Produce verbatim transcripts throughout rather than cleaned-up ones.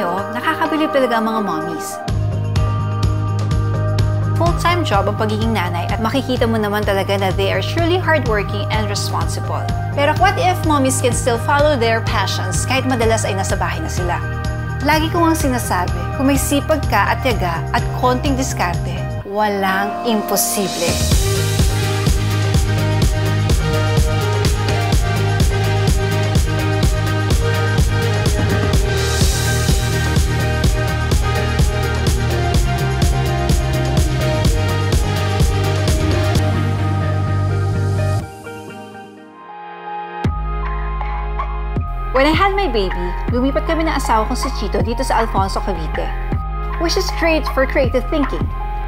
nyo, nakakabilib talaga ang mga mommies. Full-time job ang pagiging nanay at makikita mo naman talaga na they are truly hardworking and responsible. Pero what if mommies can still follow their passions kahit madalas ay nasa bahay na sila? Lagi ko ang sinasabi, kung may sipag ka at tiyaga at konting diskarte, walang imposible. When I had my baby, lumipat kami ng asawa kong si Chito dito sa Alfonso, Cavite, which is great for creative thinking.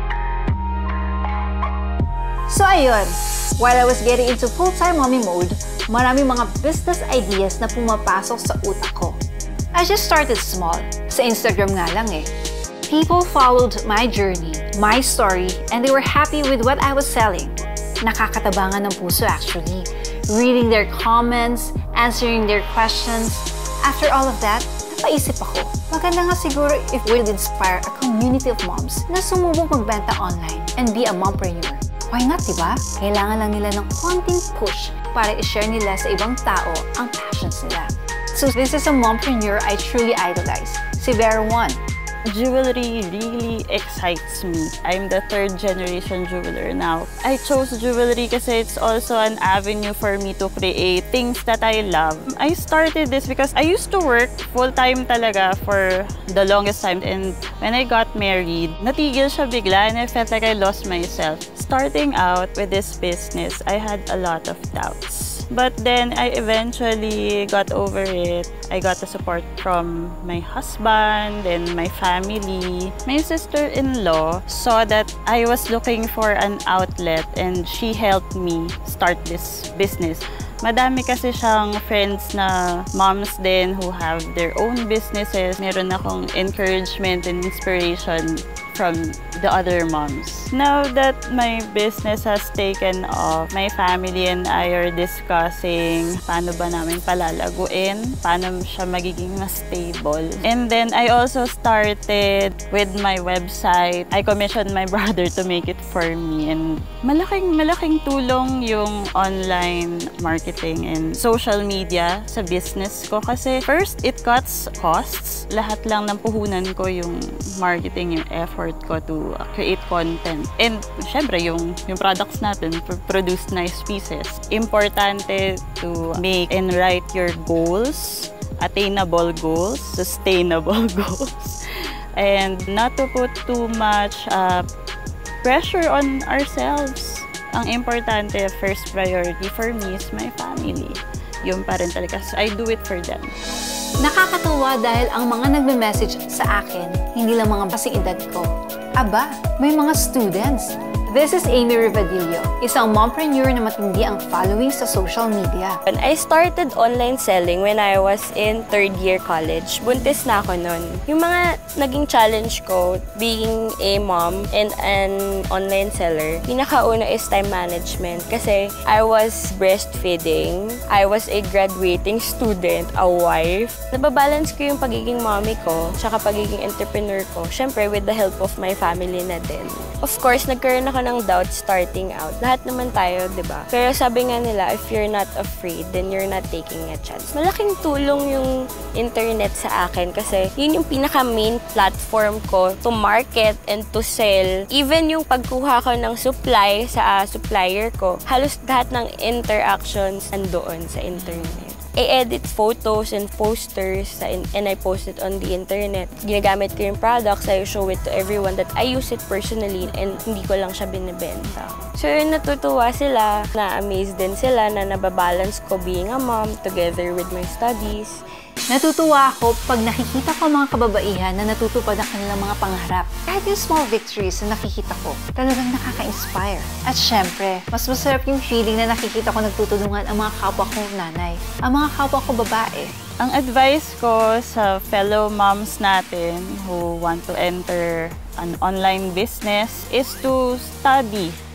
So ayun, while I was getting into full-time mommy mode, maraming mga business ideas na pumapasok sa utak ko. I just started small. Sa Instagram nga lang eh. People followed my journey, my story, and they were happy with what I was selling. Nakakatabangan ng puso actually. Reading their comments, answering their questions. After all of that, napaisip ako, maganda nga siguro if we'd inspire a community of moms na sumubok magbenta online and be a mompreneur. Why not, diba? Kailangan lang nila ng konting push para i-share nila sa ibang tao ang passions nila. So this is a mompreneur I truly idolize, si Vera One. Jewelry really excites me. I'm the third generation jeweler now. I chose jewelry kasi it's also an avenue for me to create things that I love. I started this because I used to work full-time talaga for the longest time, and when I got married, natigil siya bigla and I felt like I lost myself. Starting out with this business, I had a lot of doubts. But then I eventually got over it. I got the support from my husband and my family. My sister-in-law saw that I was looking for an outlet and she helped me start this business. Madami kasi siyang friends na moms din who have their own businesses. Meron akong encouragement and inspiration from the other moms. Now that my business has taken off, my family and I are discussing paano ba namin palalaguin, paano siya magiging mas stable. And then I also started with my website. I commissioned my brother to make it for me, and malaking malaking tulong yung online marketing and social media sa business ko kasi first, it cuts costs. Lahat lang ng puhunan ko yung marketing, yung effort ko to create content. And syempre, yung, yung products natin, produce nice pieces. Importante to make and write your goals, attainable goals, sustainable goals, and not to put too much uh, pressure on ourselves. Ang importante, first priority for me is my family. Yun pa rin talaga. So I do it for them. Nakakatuwa dahil ang mga nagme-message sa akin, hindi lang mga kasing edad ko. Aba, may mga students. This is Amy Rivadillo, isang mompreneur na matindi ang following sa social media. I started online selling when I was in third year college. Buntis na ako nun. Yung mga naging challenge ko, being a mom and an online seller, pinakauna is time management. Kasi I was breastfeeding, I was a graduating student, a wife. Nababalance ko yung pagiging mommy ko, tsaka pagiging entrepreneur ko. Siyempre, with the help of my family na din. Of course, nagkaroon ako ng doubt starting out. Lahat naman tayo, di ba? Pero sabi nga nila, if you're not afraid, then you're not taking a chance. Malaking tulong yung internet sa akin kasi yun yung pinaka-main platform ko to market and to sell. Even yung pagkuha ko ng supply sa uh, supplier ko, halos lahat ng interactions nandoon sa internet. I edit photos and posters sa in and I post it on the internet. Ginagamit ko yung products, I show it to everyone that I use it personally and hindi ko lang siya binibenta. So yun, natutuwa sila, na-amaze din sila na nababalance ko being a mom together with my studies. Natutuwa ako pag nakikita ko mga kababaihan na natutupad ang kanilang mga pangarap. Kahit yung small victories na nakikita ko, talagang nakaka-inspire. At syempre, mas masarap yung feeling na nakikita ko nagtutulungan ang mga kapwa kong nanay, ang mga kapwa ko babae. Ang advice ko sa fellow moms natin who want to enter an online business is to study.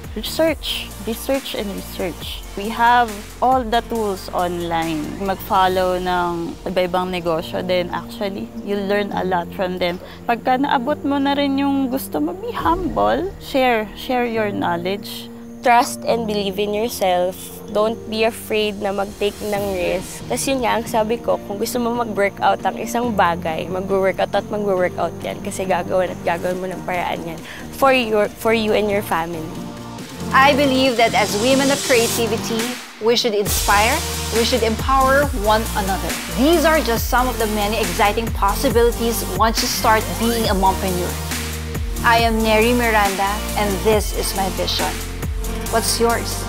research, research and research. We have all the tools online. Mag-follow ng iba-ibang negosyo din. Actually, you'll learn a lot from them. Pagka naabot mo na rin yung gusto mo, be humble. Share, share your knowledge. Trust and believe in yourself. Don't be afraid na mag-take ng risk. Kasi yun nga, ang sabi ko, kung gusto mo mag-workout ang isang bagay, mag-workout at mag-workout yan. Kasi gagawin at gagawin mo ng paraan yan for, your, for you and your family. I believe that as women of creativity, we should inspire, we should empower one another. These are just some of the many exciting possibilities once you start being a mompreneur. I am Neri Miranda, and this is my vision. What's yours?